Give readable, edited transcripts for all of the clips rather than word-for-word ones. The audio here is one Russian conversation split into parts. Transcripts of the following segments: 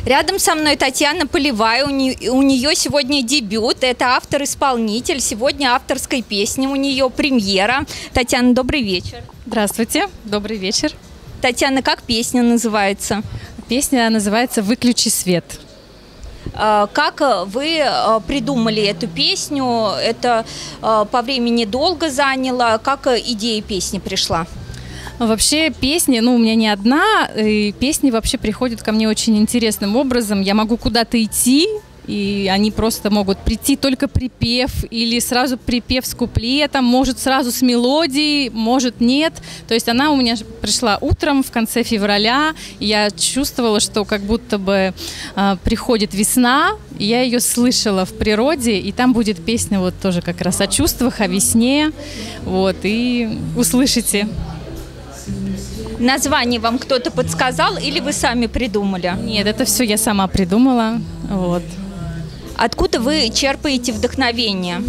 Рядом со мной Татьяна Полевая, у нее сегодня дебют, это автор-исполнитель, сегодня авторской песни у нее премьера. Татьяна, добрый вечер. Здравствуйте, добрый вечер. Татьяна, как песня называется? Песня называется «Выключи свет». Как вы придумали эту песню? Это по времени долго заняло? Как идея песни пришла? Вообще песни, у меня не одна, и песни вообще приходят ко мне очень интересным образом. Я могу куда-то идти, и они просто могут прийти только припев, или сразу припев с куплетом, может сразу с мелодией, может нет. То есть она у меня пришла утром в конце февраля, и я чувствовала, что как будто бы приходит весна, и я ее слышала в природе, и там будет песня вот тоже как раз о чувствах, о весне, вот, и услышите. Название вам кто-то подсказал или вы сами придумали? Нет, это все я сама придумала. Вот. Откуда вы черпаете вдохновение?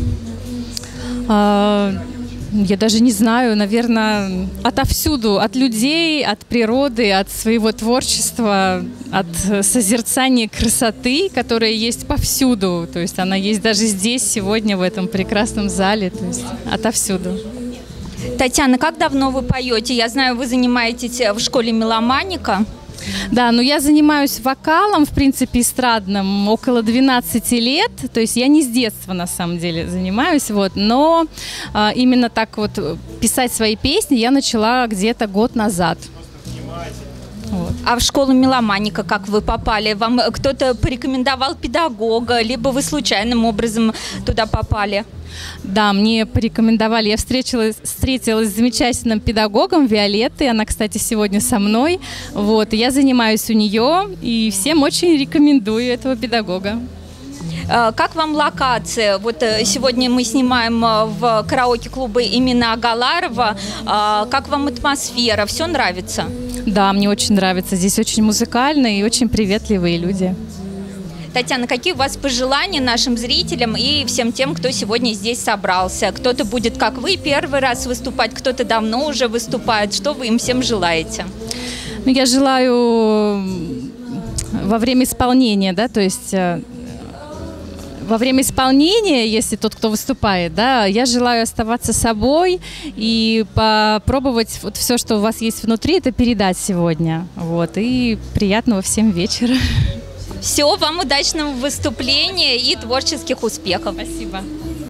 Я даже не знаю, наверное, отовсюду, от людей, от природы, от своего творчества, от созерцания красоты, которая есть повсюду. То есть она есть даже здесь, сегодня, в этом прекрасном зале, то есть отовсюду. Татьяна, как давно вы поете? Я знаю, вы занимаетесь в школе «Меломаника». Да, я занимаюсь вокалом, в принципе, эстрадным, около 12 лет. То есть я не с детства, на самом деле, занимаюсь, но именно так вот писать свои песни я начала где-то год назад. Вот. А в школу «Меломаника» как вы попали? Вам кто-то порекомендовал педагога, либо вы случайным образом туда попали? Да, мне порекомендовали, я встретилась с замечательным педагогом Виолеттой, она, кстати, сегодня со мной, вот, и я занимаюсь у нее, и всем очень рекомендую этого педагога. Как вам локация? Вот сегодня мы снимаем в караоке-клубе имени Агаларова. Как вам атмосфера? Все нравится? Да, мне очень нравится. Здесь очень музыкально и очень приветливые люди. Татьяна, какие у вас пожелания нашим зрителям и всем тем, кто сегодня здесь собрался? Кто-то будет, как вы, первый раз выступать, кто-то давно уже выступает. Что вы им всем желаете? Я желаю во время исполнения, да, то есть во время исполнения, если тот, кто выступает, да, я желаю оставаться собой и попробовать вот все, что у вас есть внутри, это передать сегодня. Вот, и приятного всем вечера. Всего вам удачного выступления и творческих успехов. Спасибо.